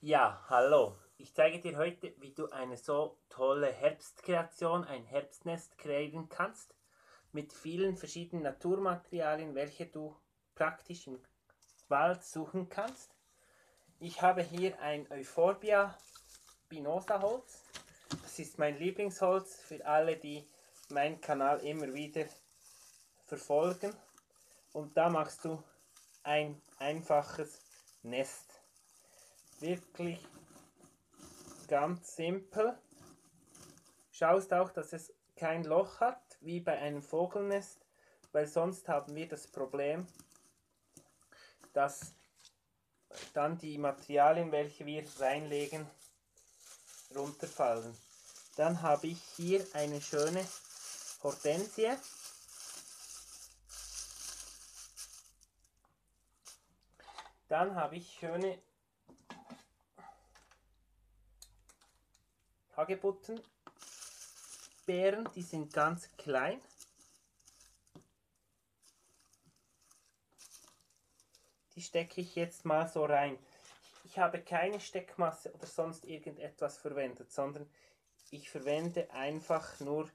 Ja, hallo. Ich zeige dir heute, wie du eine so tolle Herbstkreation, ein Herbstnest kreieren kannst, mit vielen verschiedenen Naturmaterialien, welche du praktisch im Wald suchen kannst. Ich habe hier ein Euphorbia Spinosa Holz. Das ist mein Lieblingsholz für alle, die meinen Kanal immer wieder verfolgen. Und da machst du ein einfaches Nest. Wirklich ganz simpel. Schaust auch, dass es kein Loch hat, wie bei einem Vogelnest, weil sonst haben wir das Problem, dass dann die Materialien, welche wir reinlegen, runterfallen. Dann habe ich hier eine schöne Hortensie. Dann habe ich schöne Hagebuttenbeeren, die sind ganz klein. Die stecke ich jetzt mal so rein. Ich habe keine Steckmasse oder sonst irgendetwas verwendet, sondern ich verwende einfach nur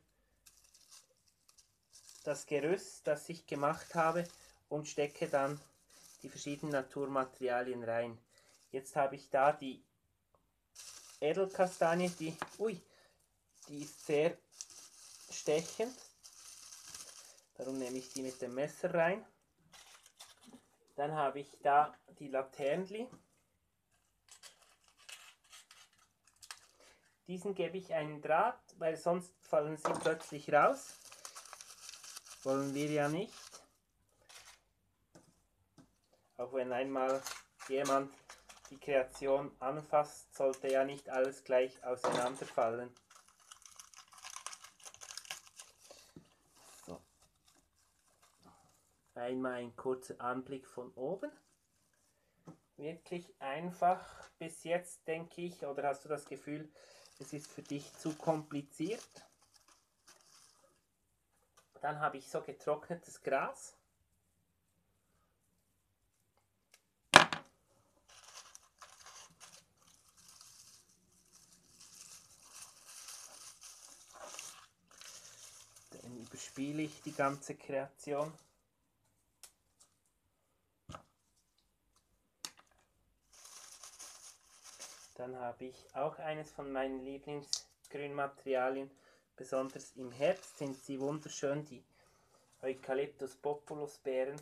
das Gerüst, das ich gemacht habe, und stecke dann die verschiedenen Naturmaterialien rein. Jetzt habe ich da die Edelkastanie, die ist sehr stechend. Darum nehme ich die mit dem Messer rein. Dann habe ich da die Laternli. Diesen gebe ich einen Draht, weil sonst fallen sie plötzlich raus. Wollen wir ja nicht. Auch wenn einmal jemand die Kreation anfasst, sollte ja nicht alles gleich auseinanderfallen. So. Einmal ein kurzer Anblick von oben. Wirklich einfach bis jetzt, denke ich, oder hast du das Gefühl, es ist für dich zu kompliziert? Dann habe ich so getrocknetes Gras. Dann überspiele ich die ganze Kreation. Dann habe ich auch eines von meinen Lieblingsgrünmaterialien. Besonders im Herbst sind sie wunderschön, die Eucalyptus populus Beeren.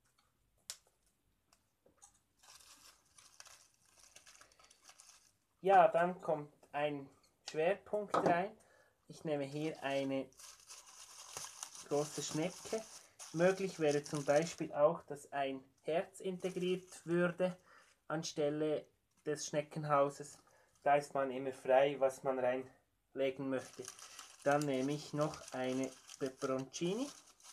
Ja, dann kommt ein Schwerpunkt rein. Ich nehme hier eine große Schnecke. Möglich wäre zum Beispiel auch, dass ein Herz integriert würde anstelle des Schneckenhauses. Da ist man immer frei, was man reinlegen möchte. Dann nehme ich noch eine Peperoncini.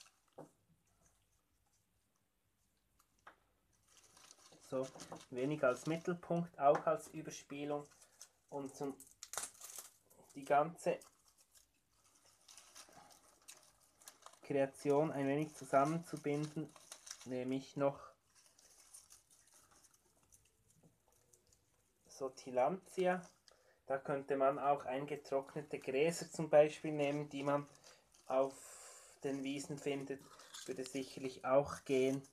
So, ein wenig als Mittelpunkt, auch als Überspielung. Und die ganze Kreation ein wenig zusammenzubinden, nehme ich noch so Tillandsia. Da könnte man auch eingetrocknete Gräser zum Beispiel nehmen, die man auf den Wiesen findet. Würde sicherlich auch gehen.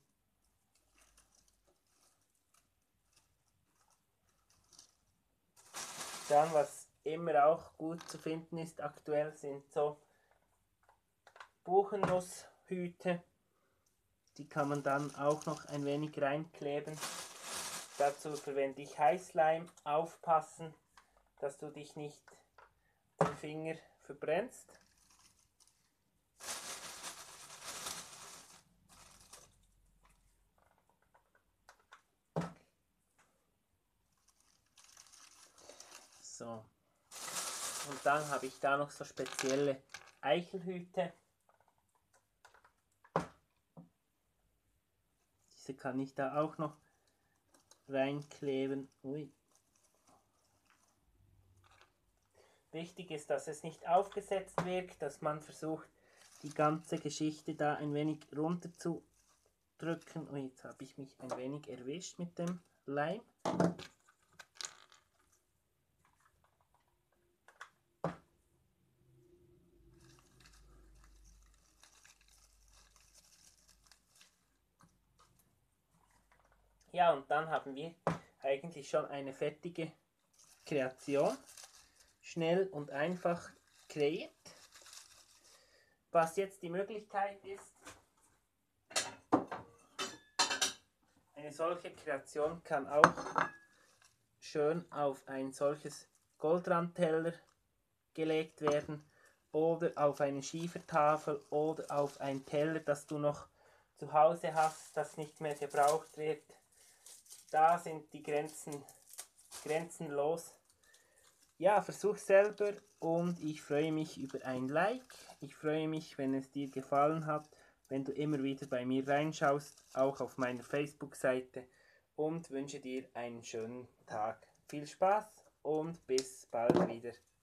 Dann, was immer auch gut zu finden ist aktuell, sind so Buchennusshüte. Die kann man dann auch noch ein wenig reinkleben. Dazu verwende ich Heißleim. Aufpassen, dass du dich nicht den Finger verbrennst. So. Und dann habe ich da noch so spezielle Eichelhüte. Diese kann ich da auch noch reinkleben. Ui. Wichtig ist, dass es nicht aufgesetzt wirkt, dass man versucht, die ganze Geschichte da ein wenig runter zu drücken. Oh, jetzt habe ich mich ein wenig erwischt mit dem Leim. Ja, und dann haben wir eigentlich schon eine fertige Kreation. Schnell und einfach kreiert. Was jetzt die Möglichkeit ist, eine solche Kreation kann auch schön auf ein solches Goldrandteller gelegt werden oder auf eine Schiefertafel oder auf ein Teller, das du noch zu Hause hast, das nicht mehr gebraucht wird. Da sind die Grenzen grenzenlos. Ja, versuch selber und ich freue mich über ein Like. Ich freue mich, wenn es dir gefallen hat, wenn du immer wieder bei mir reinschaust, auch auf meiner Facebook-Seite, und wünsche dir einen schönen Tag. Viel Spaß und bis bald wieder.